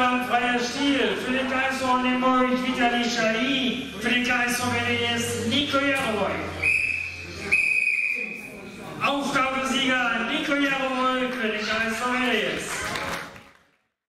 Insgesamt freier Stil. Für den Kreis von Hamburg Vitali Shari. Für den Kreis von Veles Nico Jaroboy. Aufgabesieger Nico Jaroboy für den Kreis von Veles.